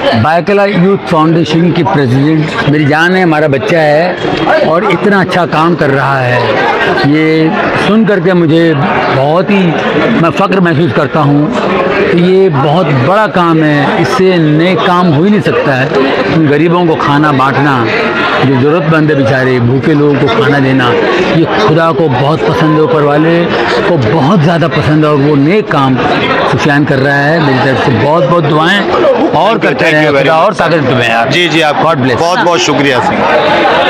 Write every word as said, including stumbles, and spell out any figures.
बायकुल्ला youth foundation की president मेरी जान है, हमारा बच्चा है और इतना अच्छा काम कर रहा है। ये सुन करके मुझे बहुत ही मैं फ़ख्र महसूस करता हूँ कि ये बहुत बड़ा काम है, इससे नेक काम हो ही नहीं सकता है। गरीबों को खाना बांटना, जो ज़रूरतमंद है बेचारे भूखे लोगों को खाना देना, ये खुदा को बहुत पसंद है, ऊपर वाले को बहुत ज़्यादा पसंद है और वो नेक काम सुफियान कर रहा है। मेरी तरफ से बहुत बहुत दुआएं और करते रहें, खुदा और ताकत तुम्हें यार। जी जी, आप गॉड ब्लेस। बहुत बहुत शुक्रिया।